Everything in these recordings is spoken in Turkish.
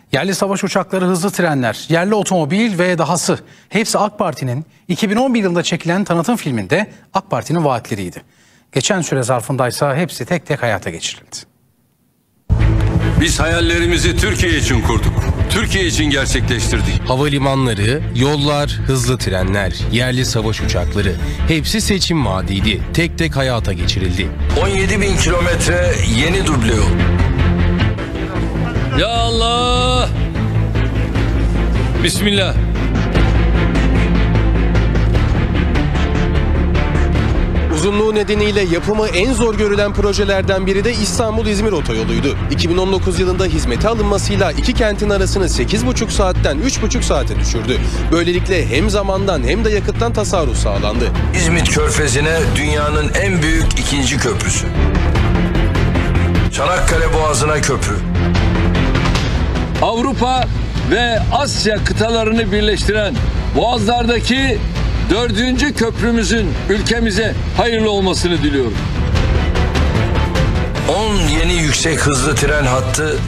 Yerli savaş uçakları, hızlı trenler, yerli otomobil ve dahası hepsi AK Parti'nin 2011 yılında çekilen tanıtım filminde AK Parti'nin vaatleriydi. Geçen süre zarfındaysa hepsi tek tek hayata geçirildi. Biz hayallerimizi Türkiye için kurduk. Türkiye için gerçekleştirdik. Havalimanları, yollar, hızlı trenler, yerli savaş uçakları hepsi seçim vaadiydi. Tek tek hayata geçirildi. 17.000 kilometre yeni duble yol. Ya Allah! Bismillah. Uzunluğu nedeniyle yapımı en zor görülen projelerden biri de İstanbul-İzmir otoyoluydu. 2019 yılında hizmete alınmasıyla iki kentin arasını 8,5 saatten 3,5 saate düşürdü. Böylelikle hem zamandan hem de yakıttan tasarruf sağlandı. İzmit Körfezi'ne dünyanın en büyük ikinci köprüsü. Çanakkale Boğazı'na köprü. Avrupa ve Asya kıtalarını birleştiren Boğazlardaki 4. köprümüzün ülkemize hayırlı olmasını diliyorum. 10 yeni yüksek hızlı tren hattı.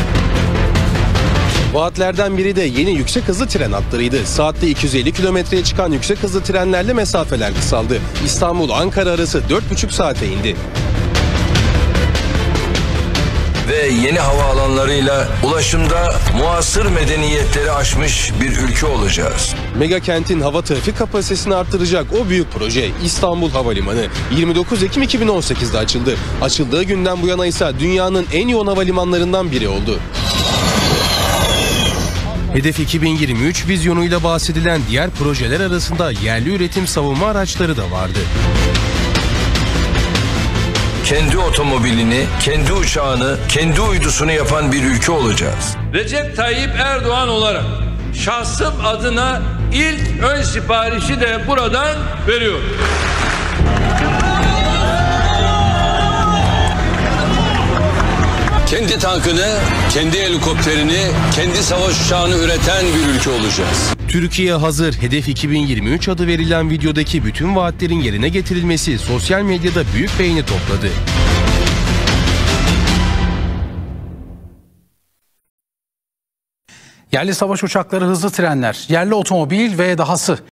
Vaatlerden biri de yeni yüksek hızlı tren hatlarıydı. Saatte 250 kilometreye çıkan yüksek hızlı trenlerle mesafeler kısaldı. İstanbul-Ankara arası 4,5 saate indi. Ve yeni havaalanlarıyla ulaşımda muasır medeniyetleri aşmış bir ülke olacağız. Mega kentin hava trafik kapasitesini arttıracak o büyük proje İstanbul Havalimanı 29 Ekim 2018'de açıldı. Açıldığı günden bu yana ise dünyanın en yoğun havalimanlarından biri oldu. Hedef 2023 vizyonuyla bahsedilen diğer projeler arasında yerli üretim savunma araçları da vardı. Kendi otomobilini, kendi uçağını, kendi uydusunu yapan bir ülke olacağız. Recep Tayyip Erdoğan olarak şahsım adına ilk ön siparişi de buradan veriyorum. Kendi tankını, kendi helikopterini, kendi savaş uçağını üreten bir ülke olacağız. Türkiye hazır. Hedef 2023 adı verilen videodaki bütün vaatlerin yerine getirilmesi sosyal medyada büyük beğeni topladı. Yerli savaş uçakları, hızlı trenler, yerli otomobil ve dahası